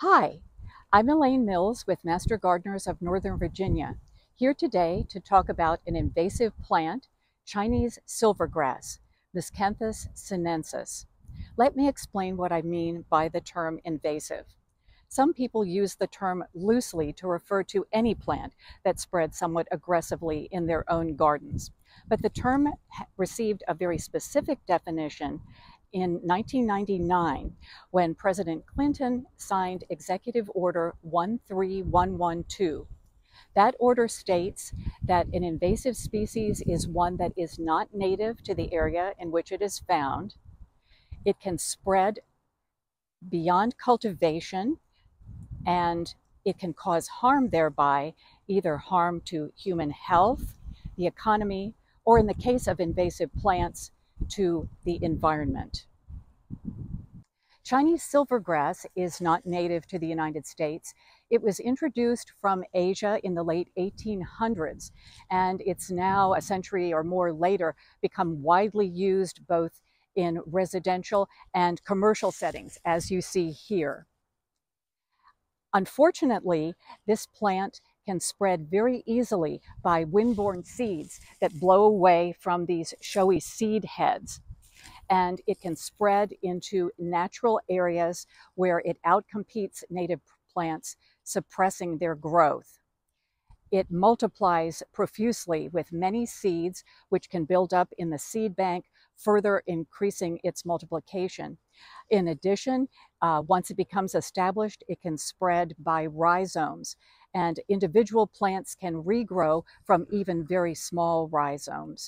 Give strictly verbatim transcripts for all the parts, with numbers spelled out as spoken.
Hi, I'm Elaine Mills with Master Gardeners of Northern Virginia, here today to talk about an invasive plant, Chinese silvergrass, Miscanthus sinensis. Let me explain what I mean by the term invasive. Some people use the term loosely to refer to any plant that spreads somewhat aggressively in their own gardens. But the term received a very specific definition in nineteen ninety-nine when President Clinton signed Executive Order one three one one two. That order states that an invasive species is one that is not native to the area in which it is found. It can spread beyond cultivation, and it can cause harm thereby, either harm to human health, the economy, or in the case of invasive plants, to the environment. Chinese silvergrass is not native to the United States. It was introduced from Asia in the late eighteen hundreds, and it's now, a century or more later, become widely used both in residential and commercial settings, as you see here. Unfortunately, this plant can spread very easily by windborne seeds that blow away from these showy seed heads. And it can spread into natural areas where it outcompetes native plants, suppressing their growth. It multiplies profusely with many seeds, which can build up in the seed bank, further increasing its multiplication. In addition, uh, once it becomes established, it can spread by rhizomes, and individual plants can regrow from even very small rhizomes.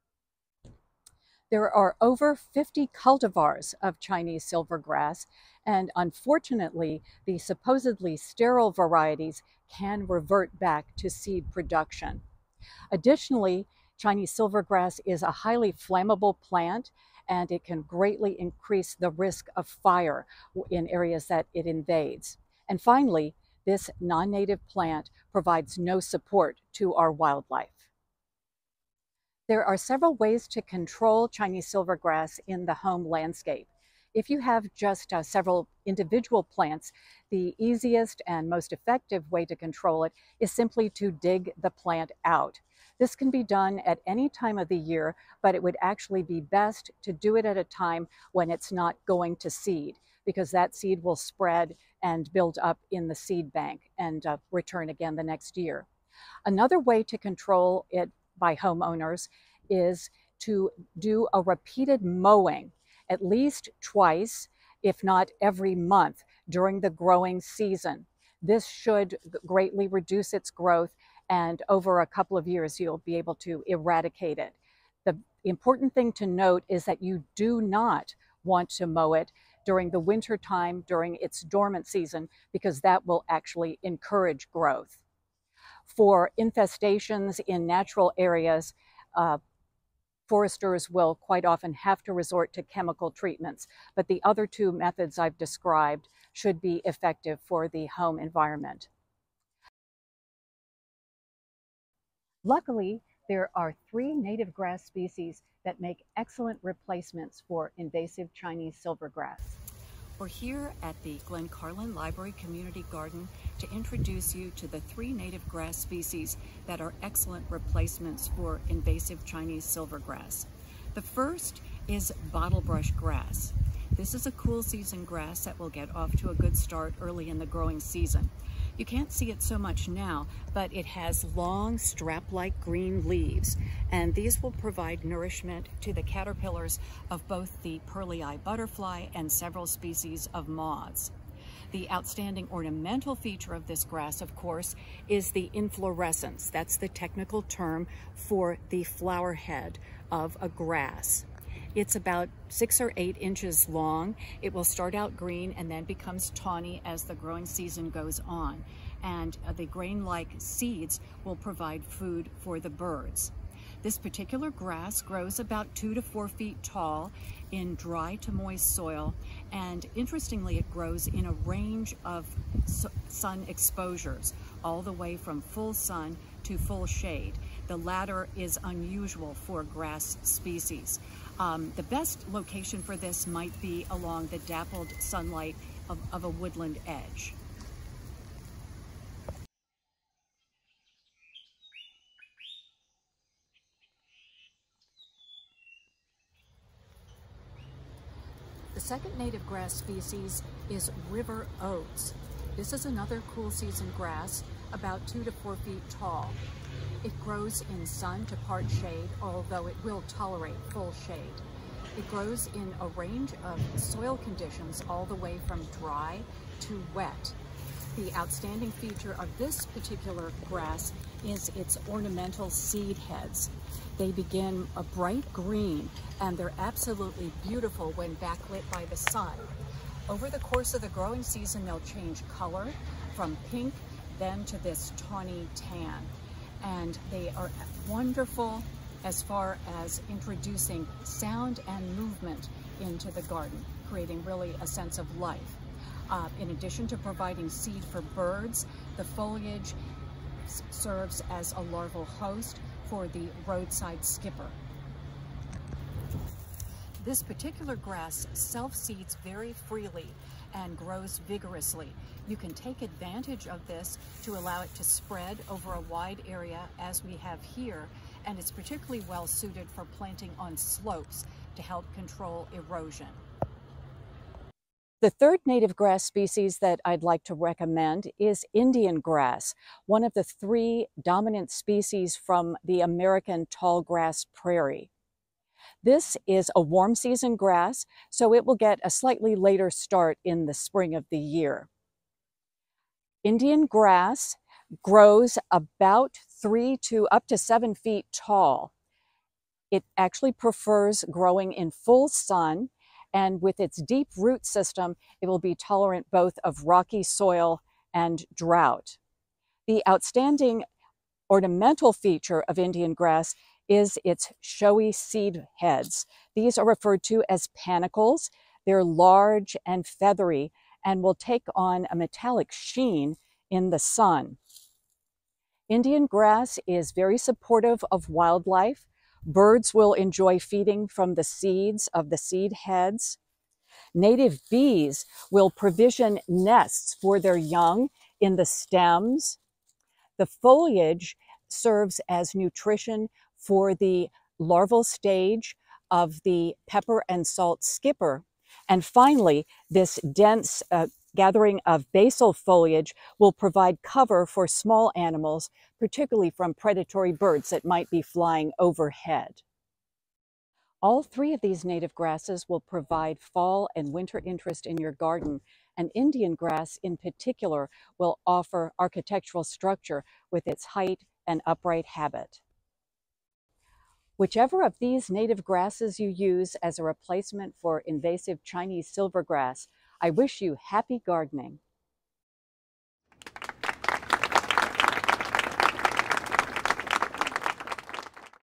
There are over fifty cultivars of Chinese silvergrass, and unfortunately, the supposedly sterile varieties can revert back to seed production. Additionally, Chinese silvergrass is a highly flammable plant, and it can greatly increase the risk of fire in areas that it invades. And finally, this non-native plant provides no support to our wildlife. There are several ways to control Chinese silvergrass in the home landscape. If you have just uh, several individual plants, the easiest and most effective way to control it is simply to dig the plant out. This can be done at any time of the year, but it would actually be best to do it at a time when it's not going to seed, because that seed will spread and build up in the seed bank and uh, return again the next year. Another way to control it by homeowners is to do a repeated mowing at least twice, if not every month, during the growing season. This should greatly reduce its growth, and over a couple of years you'll be able to eradicate it. The important thing to note is that you do not want to mow it during the winter time, during its dormant season, because that will actually encourage growth. For infestations in natural areas, uh, foresters will quite often have to resort to chemical treatments, but the other two methods I've described should be effective for the home environment. Luckily, there are three native grass species that make excellent replacements for invasive Chinese silvergrass. We're here at the Glen Carlin Library Community Garden to introduce you to the three native grass species that are excellent replacements for invasive Chinese silvergrass. The first is bottlebrush grass. This is a cool season grass that will get off to a good start early in the growing season. You can't see it so much now, but it has long strap-like green leaves, and these will provide nourishment to the caterpillars of both the pearly-eye butterfly and several species of moths. The outstanding ornamental feature of this grass, of course, is the inflorescence. That's the technical term for the flower head of a grass. It's about six or eight inches long. It will start out green and then becomes tawny as the growing season goes on. And uh, the grain-like seeds will provide food for the birds. This particular grass grows about two to four feet tall in dry to moist soil, and interestingly, it grows in a range of sun exposures, all the way from full sun to full shade. The latter is unusual for grass species. Um, the best location for this might be along the dappled sunlight of, of a woodland edge. The second native grass species is river oats. This is another cool season grass, about two to four feet tall. It grows in sun to part shade, although it will tolerate full shade. It grows in a range of soil conditions all the way from dry to wet. The outstanding feature of this particular grass is its ornamental seed heads. They begin a bright green, and they're absolutely beautiful when backlit by the sun. Over the course of the growing season, they'll change color from pink then to this tawny tan. And they are wonderful as far as introducing sound and movement into the garden, creating really a sense of life. Uh, in addition to providing seed for birds, the foliage serves as a larval host for the roadside skipper. This particular grass self-seeds very freely and grows vigorously. You can take advantage of this to allow it to spread over a wide area as we have here, and it's particularly well suited for planting on slopes to help control erosion. The third native grass species that I'd like to recommend is Indian grass, one of the three dominant species from the American tallgrass prairie. This is a warm season grass, so it will get a slightly later start in the spring of the year. Indian grass grows about three to up to seven feet tall. It actually prefers growing in full sun, and with its deep root system, it will be tolerant both of rocky soil and drought. The outstanding ornamental feature of Indian grass is its showy seed heads. These are referred to as panicles. They're large and feathery and will take on a metallic sheen in the sun. Indian grass is very supportive of wildlife. Birds will enjoy feeding from the seeds of the seed heads. Native bees will provision nests for their young in the stems. The foliage serves as nutrition for the larval stage of the pepper and salt skipper. And finally, this dense uh, gathering of basal foliage will provide cover for small animals, particularly from predatory birds that might be flying overhead. All three of these native grasses will provide fall and winter interest in your garden, and Indian grass in particular will offer architectural structure with its height and upright habit. Whichever of these native grasses you use as a replacement for invasive Chinese silvergrass, I wish you happy gardening.